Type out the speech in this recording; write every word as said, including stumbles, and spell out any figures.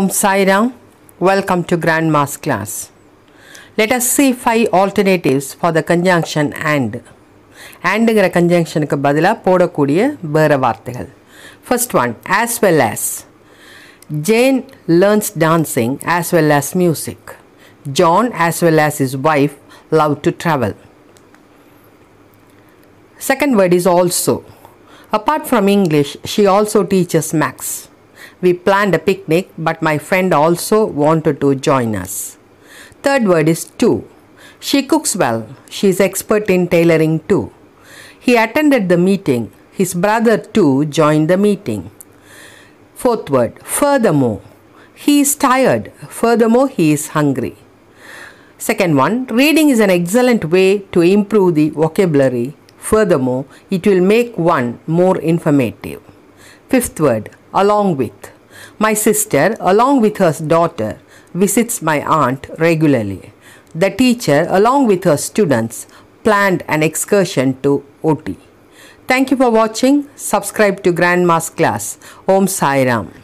Om Sai Ram. Welcome to Grandma's class. Let us see five alternatives for the conjunction and. andங்கிற conjunctionக்கு பதிலா போடக்கூடிய வேற வார்த்தைகள். First one, as well as. Jane learns dancing as well as music. John as well as his wife love to travel. Second word is also. Apart from English, she also teaches maths. We planned a picnic, but my friend also wanted to join us. Third word is too. She cooks well. She is expert in tailoring too. He attended the meeting. His brother too joined the meeting. Fourth word, furthermore. He is tired. Furthermore, he is hungry. Second one, reading is an excellent way to improve the vocabulary. Furthermore, it will make one more informative. Fifth word, along with. My sister, along with her daughter, visits my aunt regularly. The teacher, along with her students, planned an excursion to Ooty. Thank you for watching. Subscribe to Grandma's class. Om Sai Ram.